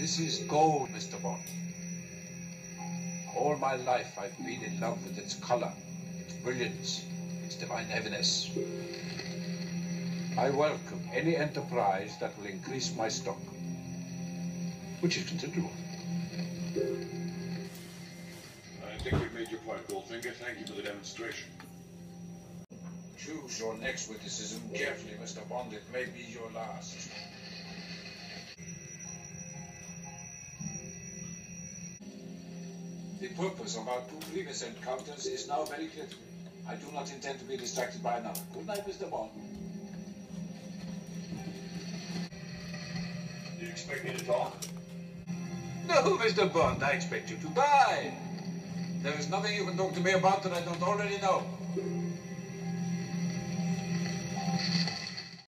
This is gold, Mr. Bond. All my life I've been in love with its color, its brilliance, its divine heaviness. I welcome any enterprise that will increase my stock, which is considerable. I think we've made your point, Goldfinger. Thank you for the demonstration. Choose your next witticism carefully, Mr. Bond. It may be your last. The purpose of our two previous encounters is now very clear to me. I do not intend to be distracted by another. Good night, Mr. Bond. Do you expect me to talk? No, Mr. Bond, I expect you to die. There is nothing you can talk to me about that I don't already know.